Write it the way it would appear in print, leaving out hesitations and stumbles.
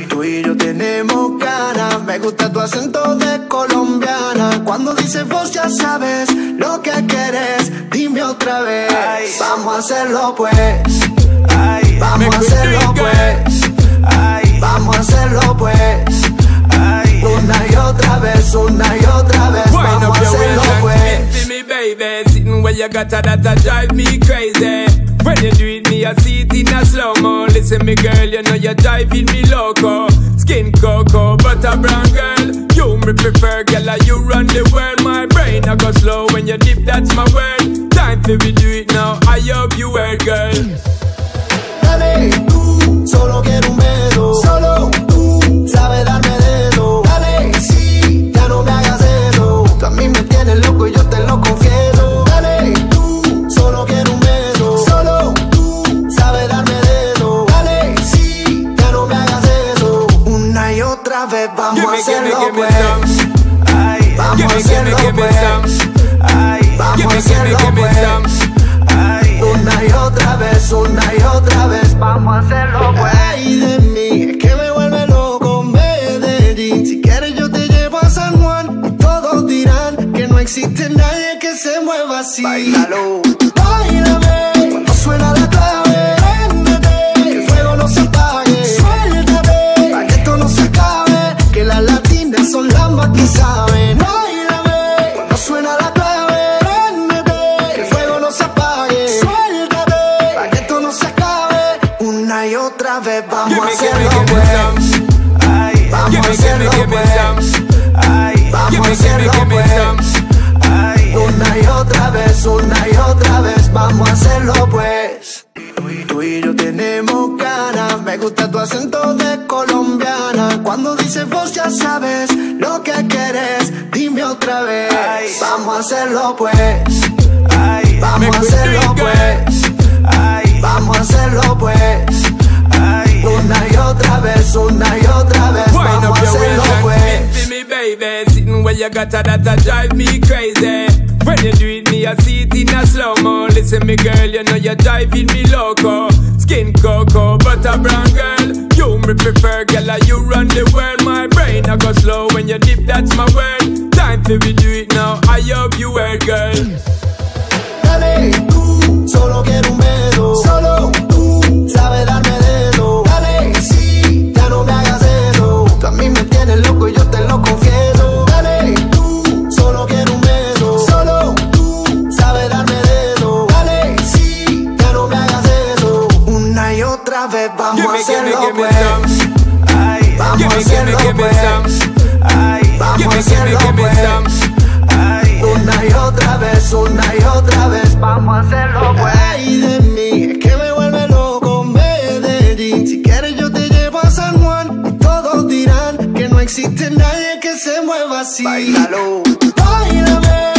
Tú y yo tenemos ganas, me gusta tu acento de colombiana. Cuando dices vos ya sabes lo que querés, dime otra vez. Ay, vamos a hacerlo pues. Ay, vamos a hacerlo pues. Ay, vamos a hacerlo pues. Ay, una y otra vez, una y otra vez. Vamos a hacerlo pues. Me baby, sitting where you got that drive me crazy. When you do it, me I see it in a slow-mo. Listen me girl, you know you're driving me loco. Skin cocoa, butter brown girl. You me prefer, girl, like you run the world. My brain I go slow when you dip, that's my word. Time for we do it now, I hope you heard, girl. Dale, tú, solo quiero un beso. Solo tú, sabes darme dedo. Dale, sí, ya no me hagas eso. Tú a mí me tienes loco y yo te lo confieso. Dale, tú, solo quiero un beso. Solo tú, sabes darme dedo. Dale, sí, ya no me hagas eso. Una y otra vez vamos a hacerlo pues. Ay, vamos a hacerlo pues. Ay, vamos a hacerlo pues. Ay, una y otra vez, una y otra vez. Vamos a hacerlo pues. Ay, de mí, es que me vuelve loco Medellín. Si quieres yo te llevo a San Juan y todos dirán que no existe nadie que se mueva así. Báilalo, báilame, cuando suena la clave. Préndete, que el fuego no se apague. Suéltate, para que esto no se acabe, que las latinas son las más que saben. Báilame, cuando suena la clave. Préndete, que el fuego no se apague. Suéltate, para que esto no se acabe. Una y otra vez vamos a hacerlo pues. Ay, vamos a hacerlo pues. Ay, vamos a hacerlo pues. Ay, una y otra vez, una y otra vez. Vamos a hacerlo pues. Tú y yo tenemos ganas, me gusta tu acento de colombiana. Cuando dices vos ya sabes lo que querés, dime otra vez. Ay, vamos a hacerlo pues. Ay, vamos a hacerlo pues. Ay, vamos a hacerlo pues. Ay, una y otra vez, una y otra vez. Vamos a hacerlo pues. Me baby, sitting where you got that drive me crazy. When you do it, me I see it in a slow-mo. Listen me girl, you know you're driving me loco. Skin cocoa, butter brown girl. You me prefer, girl, like you run the world. My brain I go slow when you dip, that's my word. Time for we do it now, I hope you heard, girl. Dale, tú, solo quiero un beso. Solo tú, sabes darme dedo. Dale, sí, ya no me hagas eso. Tú a mí me tienes loco y yo te lo confieso. Dale, tú, solo quiero un beso. Solo tú, sabes darme dedo. Dale, sí, ya no me hagas eso. Una y otra vez vamos a hacerlo pues. Ay, vamos a hacerlo pues. Ay, vamos a hacerlo pues. Ay, una y otra vez, una y otra vez. Vamos a hacerlo pues. Ay, de mí, es que me vuelve loco Medellín. Si quieres yo te llevo a San Juan y todos dirán que no existe nadie que se mueva así. Báilalo, báilame.